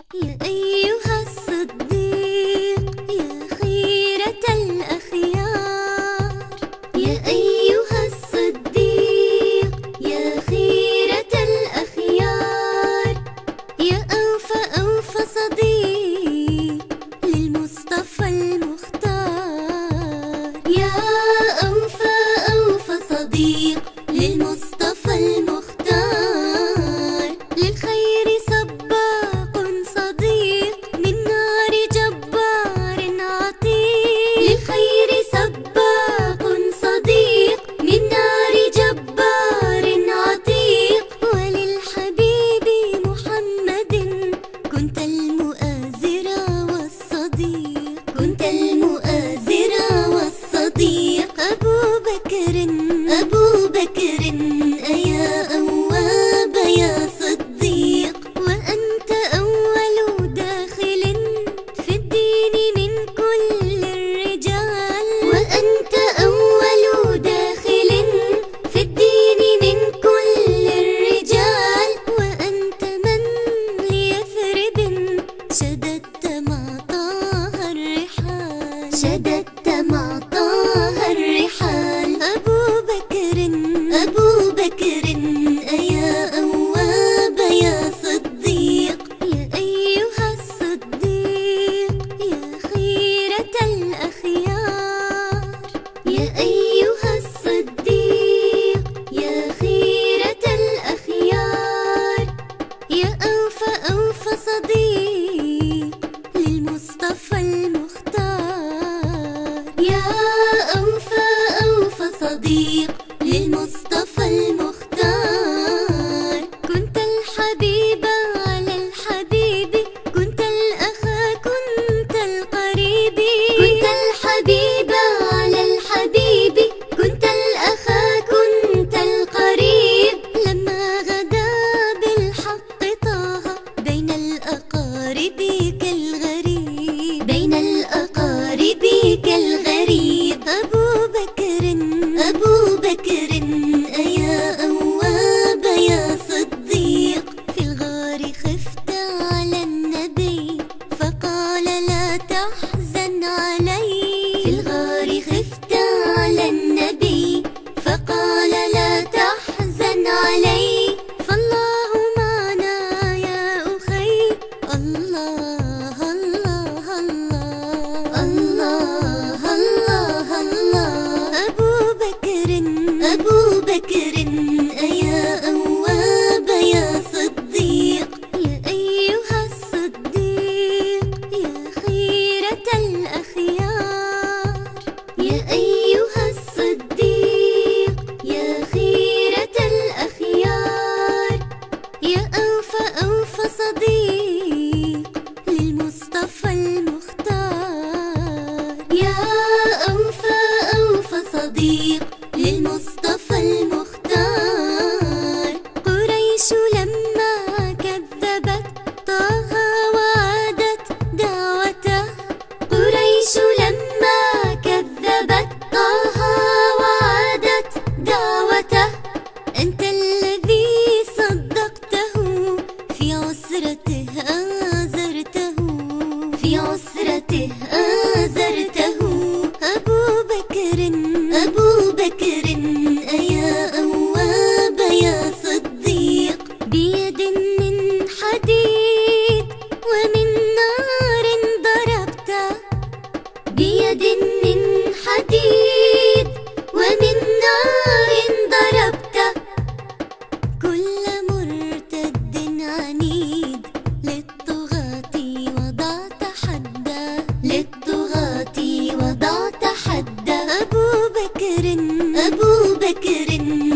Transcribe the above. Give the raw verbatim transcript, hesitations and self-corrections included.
يا أيها الصديق يا خيرة الأخيار، يا أيها الصديق يا خيرة الأخيار، يا أوفى أوفى صديق للمصطفى المختار، يا أوفى أوفى صديق للمصطفى المختار، للخير سباق صديق من نار جبار عتيق، للخير سباق صديق من نار جبار عتيق، وللحبيب محمد كنت المؤازر والصديق، كنت المؤازر والصديق. أبو بكر أبو بكر أيا أواب يا صديق، وأنت أول داخل في الدين من كل الرجال، وأنت أول داخل في الدين من كل الرجال، وأنت من ليثرب شددت مع طه الرحال، شددت مع طه الرحال. أبو بكر أبو بكر أيا أواب يا صديق، يا أيها الصديق يا خيرة الأخيار، يا أيها الصديق يا خيرة الأخيار، يا أوفى أوفى صديق للمصطفى المختار، يا أوفى أوفى صديق للمصطفى المختار. كنت الحبيب على الحبيب، كنت الأخا كنت القريب، كنت الحبيب على الحبيب، كنت الأخا كنت القريب، لما غدا بالحق طه بين الأقارب كالغريب، بين الأقارب كالغريب. أبو بكر أبو بكر أيا أواب يا صديق، في الغار خفت على النبي فقال لا تحزن علي، في الغار خفت على النبي فقال لا تحزن علي، فالله معنا يا أخي. الله الله الله الله الله الله. أبو بكر أبو بكر أيا أواب يا صديق، يا أيها الصديق يا خيرة الأخيار، يا أيها الصديق يا خيرة الأخيار، يا أوفى أوفى صديق للمصطفى المختار، يا أوفى أوفى صديق للمصطفى المختار. قريش لما كذبت طه وعادت دعوته، قريش لما كذبت طه وعادت دعوته، أنت الذي صدقته في عسرته آزرته، في عسرته آزرته. أبو بكر أبو بكر أيا أواب يا صديق، بيد من حديد ومن نار ضربت، بيد من حديد ومن نار ضربت، كل مرتد عنيد للطغاة وضعت حدا، للطغاة وضعت حدا. أبو بكر أبو بكر